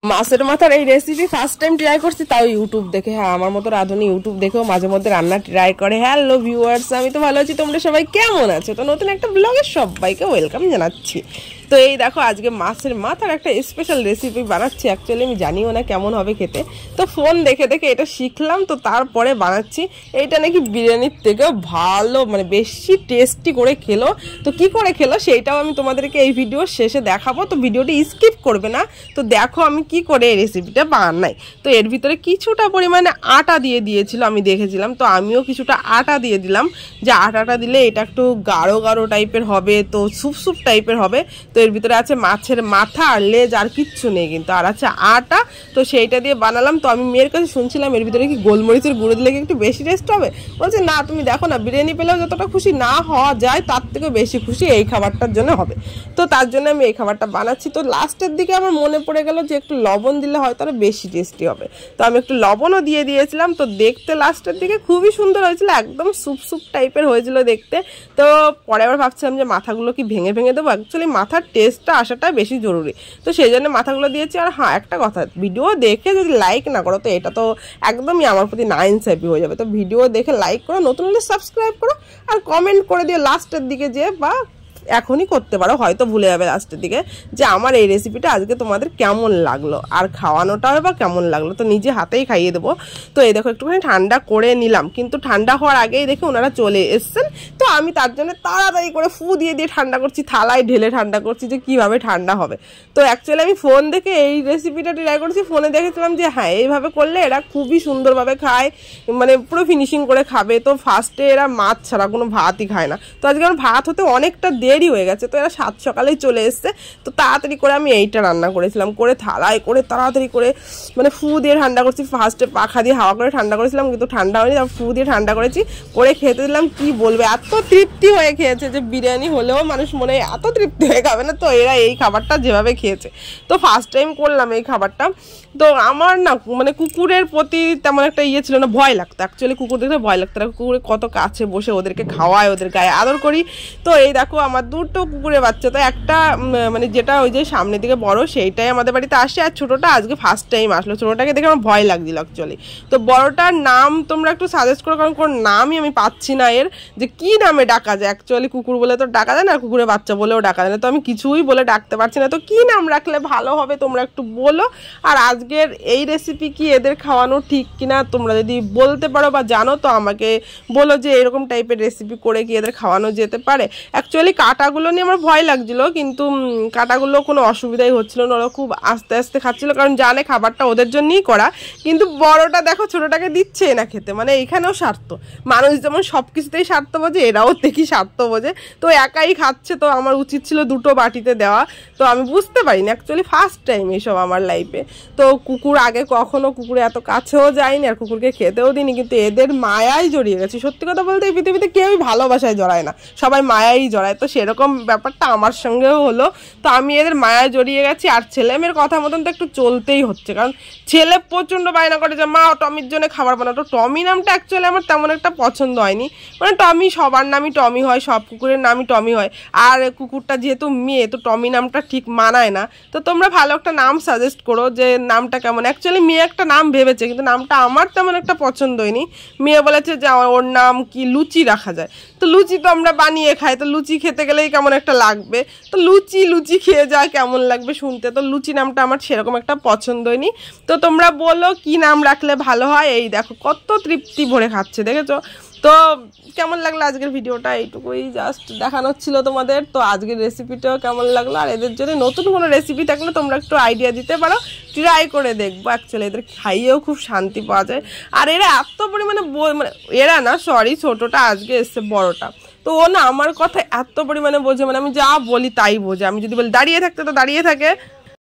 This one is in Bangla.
মাছের মাথার এই রেসিপি ফার্স্ট টাইম ট্রাই করছি, তাও ইউটিউব দেখে। হ্যাঁ, আমার মতো রাঁধুনি ইউটিউব দেখেও মাঝে মধ্যে রান্না ট্রাই করে। হ্যালো ভিউয়ার্স, আমি তো ভালো আছি, তোমরা সবাই কেমন আছো? তো নতুন একটা ব্লগে সবাইকে ওয়েলকাম জানাচ্ছি। তো এই দেখো, আজকে মাছের মাথার একটা স্পেশাল রেসিপি বানাচ্ছি। অ্যাকচুয়ালি আমি জানিও না কেমন হবে খেতে, তো ফোন দেখে দেখে এটা শিখলাম, তো তারপরে বানাচ্ছি। এইটা নাকি বিরিয়ানির থেকেও ভালো, মানে বেশি টেস্টি করে খেলো। তো কি করে খেলো সেইটাও আমি তোমাদেরকে এই ভিডিওর শেষে দেখাবো, তো ভিডিওটি স্কিপ করবে না। তো দেখো আমি কি করে এই রেসিপিটা বানাই। তো এর ভিতরে কিছুটা পরিমাণে আটা দিয়ে দিয়েছিল, আমি দেখেছিলাম, তো আমিও কিছুটা আটা দিয়ে দিলাম। যে আটাটা দিলে এটা একটু গাঢ় গাঢ় টাইপের হবে, তো স্যুপ স্যুপ টাইপের হবে। তো এর ভিতরে আছে মাছের মাথা আর লেজ, আর কিচ্ছু নেই কিন্তু, আর আছে আটা। তো সেইটা দিয়ে বানালাম। তো আমি মেয়ের কাছে শুনছিলাম এর ভিতরে কি গোলমরিচের গুঁড়ো দিলে কি একটু বেশি টেস্ট হবে। বলছে না, তুমি দেখো না, বিরিয়ানি পেলেও যতটা খুশি না হওয়া যায় তার থেকে বেশি খুশি এই খাবারটার জন্য হবে। তো তার জন্য আমি এই খাবারটা বানাচ্ছি। তো লাস্টের দিকে আমার মনে পড়ে গেল যে একটু লবণ দিলে হয়তো আরো বেশি টেস্টি হবে, তো আমি একটু লবণও দিয়ে দিয়েছিলাম। তো দেখতে লাস্টের দিকে খুবই সুন্দর হয়েছিল, একদম স্যুপ স্যুপ টাইপের হয়েছিল দেখতে। তো পরে আবার ভাবছিলাম যে মাথাগুলো কি ভেঙে ভেঙে দেবো, অ্যাকচুয়ালি মাথার টেস্টটা আসাটা বেশি জরুরি, তো সেই জন্য মাথাগুলো দিয়েছি। আর হ্যাঁ, একটা কথা, ভিডিও দেখে যদি লাইক না করো তো এটা তো একদমই আমার প্রতি নাইনসাফি হয়ে যাবে। তো ভিডিও দেখে লাইক করো, নতুন হলে সাবস্ক্রাইব করো, আর কমেন্ট করে দিও লাস্টের দিকে যে, বা এখনই করতে পারো, হয়তো ভুলে যাবে লাস্টের দিকে, যে আমার এই রেসিপিটা আজকে তোমাদের কেমন লাগলো আর খাওয়ানোটাও বা কেমন লাগলো। তো নিজে হাতেই খাইয়ে দেবো। তো এই দেখো একটুখানি ঠান্ডা করে নিলাম, কিন্তু ঠান্ডা হওয়ার আগেই দেখে ওনারা চলে এসছেন। তো আমি তার জন্য তাড়াতাড়ি করে ফু দিয়ে দিয়ে ঠান্ডা করছি, থালায় ঢেলে ঠান্ডা করছি যে কীভাবে ঠান্ডা হবে। তো অ্যাকচুয়ালি আমি ফোন দেখে এই রেসিপিটা ট্রাই করছি, ফোনে দেখেছিলাম যে হ্যাঁ এইভাবে করলে এরা খুবই সুন্দরভাবে খায়, মানে পুরো ফিনিশিং করে খাবে। তো ফার্স্টে এরা মাছ ছাড়া কোনো ভাতই খায় না। তো আজকে আমার ভাত হতে অনেকটা দেরি হয়ে গেছে, তো এরা 7 সকালেই চলে এসছে। তো তাড়াতাড়ি করে আমি এইটা রান্না করেছিলাম, করে থালায় করে তাড়াতাড়ি করে মানে ফু দিয়ে ঠান্ডা করছি। ফার্স্টে পাখা দিয়ে হাওয়া করে ঠান্ডা করেছিলাম, কিন্তু ঠান্ডা হয়নি, তারপর ফু দিয়ে ঠান্ডা করেছি, করে খেতে দিলাম। কি বলবে, এত তৃপ্তি হয়ে খেয়েছে যে বিরিয়ানি হলেও মানুষ মনে হয় এত তৃপ্তি হয়ে খাবে না। তো এরা এই খাবারটা যেভাবে খেয়েছে, তো ফার্স্ট টাইম করলাম এই খাবারটা। তো আমার না মানে কুকুরের প্রতি তেমন একটা ইয়ে ছিল না, ভয় লাগতো। অ্যাকচুয়ালি কুকুর দেখলে ভয় লাগতো, কুকুরে কত কাছে বসে ওদেরকে খাওয়ায়, ওদের গায়ে আদর করি। তো এই দেখো আমার দুটো কুকুরের বাচ্চা, তো একটা মানে যেটা ওই যে সামনের দিকে বড় সেইটাই আমাদের বাড়িতে আসে, আর ছোটোটা আজকে ফার্স্ট টাইম আসলো। ছোটোটাকে দেখে আমার ভয় লাগছিল অ্যাকচুয়ালি। তো বড়টার নাম তোমরা একটু সাজেস্ট করো, কারণ কোনো নামই আমি পাচ্ছি না এর, যে কী নামে ডাকা যায়। অ্যাকচুয়ালি কুকুর বলে তো ডাকা যায় না, আর কুকুরের বাচ্চা বলেও ডাকা যায় না, তো আমি কিছুই বলে ডাকতে পারছি না। তো কী নাম রাখলে ভালো হবে তোমরা একটু বলো। আর আজকের এই রেসিপি কি এদের খাওয়ানো ঠিক কিনা তোমরা যদি বলতে পারো বা জানো তো আমাকে বলো, যে এরকম টাইপের রেসিপি করে কি এদের খাওয়ানো যেতে পারে। অ্যাকচুয়ালি কাটাগুলো নিয়ে আমার ভয় লাগছিল, কিন্তু কাটাগুলো কোনো অসুবিধাই হচ্ছিল না, ওরা খুব আস্তে আস্তে খাচ্ছিল, কারণ জানে খাবারটা ওদের জন্যই করা। কিন্তু বড়টা দেখো ছোটোটাকে দিচ্ছে না খেতে, মানে এখানেও স্বার্থ। মানুষ যেমন সব কিছুতেই স্বার্থ বোঝে, এরাও দেখি স্বার্থ বোঝে। তো একাই খাচ্ছে, তো আমার উচিত ছিল দুটো বাটিতে দেওয়া, তো আমি বুঝতে পারিনি। অ্যাকচুয়ালি ফার্স্ট টাইম এইসব আমার লাইফে। তো কুকুর আগে কখনো কুকুরে এত কাছেও যায়নি, আর কুকুরকে খেতেও দিইনি, কিন্তু এদের মায়াই জড়িয়ে গেছি। সত্যি কথা বলতে এই পৃথিবীতে কেউই ভালোবাসায় জড়ায় না, সবাই মায়াই জড়ায়। তো সেরকম ব্যাপারটা আমার সঙ্গেও হলো। তো আমি এদের মায়ায় জড়িয়ে গেছি, আর ছেলে মেয়ের কথা মতন তো একটু চলতেই হচ্ছে, কারণ ছেলে প্রচণ্ড বায়না করে যে মা টমির জন্য খাবার বানাও। তো টমি নামটা অ্যাকচুয়ালি আমার তেমন একটা পছন্দ হয়নি, মানে টমি সবার নামই টমি হয়, সব কুকুরের নামই টমি হয়, আর কুকুরটা যেহেতু মেয়ে তো টমি নামটা ঠিক মানায় না। তো তোমরা ভালো একটা নাম সাজেস্ট করো, যে নামটা কেমন। অ্যাকচুয়ালি মেয়ে একটা নাম ভেবেছে, কিন্তু নামটা আমার তেমন একটা পছন্দ হয়নি। মেয়ে বলেছে যে ওর নাম কি লুচি রাখা যায়। তো লুচি তো আমরা বানিয়ে খাই, তো লুচি খেতে গেলেই কেমন একটা লাগবে, তো লুচি লুচি খেয়ে যা কেমন লাগবে শুনতে। তো লুচি নামটা আমার সেরকম একটা পছন্দ হয়নি। তো তোমরা বলো কি নাম রাখলে ভালো হয়। এই দেখো কত তৃপ্তি ভরে খাচ্ছে, দেখেছো? তো কেমন লাগলো আজকের ভিডিওটা, এইটুকুই জাস্ট দেখানোর ছিল তোমাদের। তো আজকের রেসিপিটাও কেমন লাগলো, আর এদের জন্য নতুন কোনো রেসিপি থাকলে তোমরা একটু আইডিয়া দিতে পারো, ট্রাই করে দেখবো। অ্যাকচুয়ালি এদের খাইয়েও খুব শান্তি পাওয়া যায়, আর এরা এত পরিমাণে মানে এরা না, সরি ছোটোটা আজকে এসছে, বড়টা তো ও না আমার কথা এত পরিমাণে বোঝে, মানে আমি যা বলি তাই বোঝে। আমি যদি বলি দাঁড়িয়ে থাকতে তো দাঁড়িয়ে থাকে,